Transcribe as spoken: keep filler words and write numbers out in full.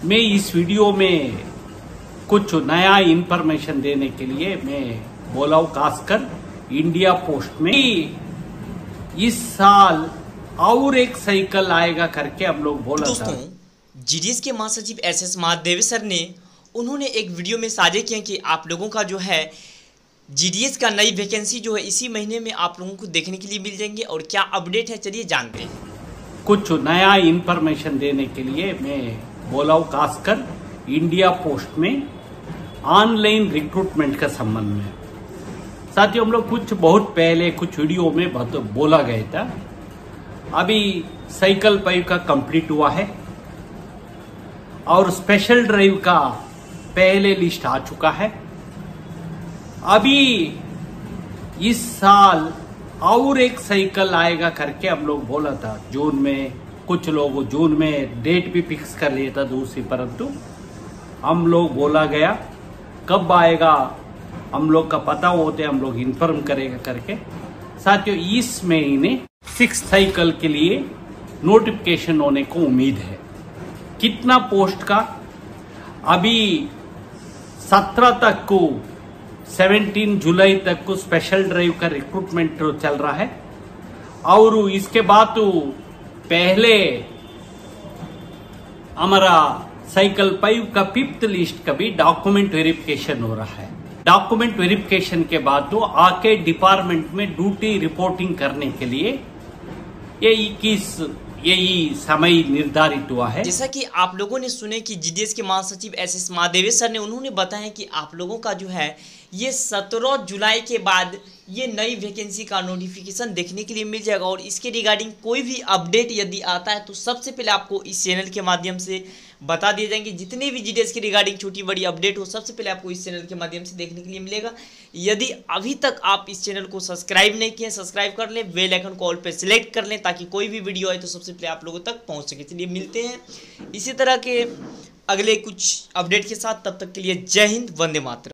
मैं इस वीडियो में कुछ नया इंफॉर्मेशन देने के लिए मैं बोला हूँ, खासकर इंडिया पोस्ट में इस साल और एक साइकिल आएगा करके हम लोग बोला दोस्तों, था। जीडीएस के महासचिव एस एस महादेव सर ने उन्होंने एक वीडियो में साझा किया कि आप लोगों का जो है जीडीएस का नई वैकेंसी जो है इसी महीने में आप लोगों को देखने के लिए मिल जाएंगे। और क्या अपडेट है, चलिए जानते हैं। कुछ नया इंफॉर्मेशन देने के लिए मैं बोला हूँ, खासकर इंडिया पोस्ट में ऑनलाइन रिक्रूटमेंट का संबंध में। साथियों, हम लोग कुछ बहुत पहले कुछ वीडियो में बहुत बोला गया था। अभी साइकिल पाइव का कंप्लीट हुआ है और स्पेशल ड्राइव का पहले लिस्ट आ चुका है। अभी इस साल और एक साइकिल आएगा करके हम लोग बोला था जून में। कुछ लोग जून में डेट भी फिक्स कर लिया था दूसरी, परंतु हम लोग बोला गया कब आएगा हम लोग का पता होते हम लोग इन्फॉर्म करेगा करके। साथियों, इस महीने सिक्स साइकिल के लिए नोटिफिकेशन होने को उम्मीद है। कितना पोस्ट का? अभी सत्रह तक को सत्रह जुलाई तक को स्पेशल ड्राइव का रिक्रूटमेंट चल रहा है और इसके बाद तो पहले हमारा साइकिल पाइव का फिफ्थ लिस्ट का भी डॉक्यूमेंट वेरिफिकेशन हो रहा है। डॉक्यूमेंट वेरिफिकेशन के बाद तो आके डिपार्टमेंट में ड्यूटी रिपोर्टिंग करने के लिए ये इक्कीस यही समय निर्धारित हुआ है। जैसा कि आप लोगों ने सुने कि जीडीएस के महासचिव एस एस महादेव सर ने उन्होंने बताया कि आप लोगों का जो है ये सत्रह जुलाई के बाद ये नई वैकेंसी का नोटिफिकेशन देखने के लिए मिल जाएगा। और इसके रिगार्डिंग कोई भी अपडेट यदि आता है तो सबसे पहले आपको इस चैनल के माध्यम से बता दिए जाएंगे। जितने भी जीडीएस के रिगार्डिंग छोटी बड़ी अपडेट हो सबसे पहले आपको इस चैनल के माध्यम से देखने के लिए मिलेगा। यदि अभी तक आप इस चैनल को सब्सक्राइब नहीं किए, सब्सक्राइब कर लें, बेल आइकन को ऑल पे सिलेक्ट कर लें ताकि कोई भी वीडियो आए तो सबसे पहले आप लोगों तक पहुंच सके। चलिए मिलते हैं इसी तरह के अगले कुछ अपडेट के साथ, तब तक के लिए जय हिंद, वंदे मातरम।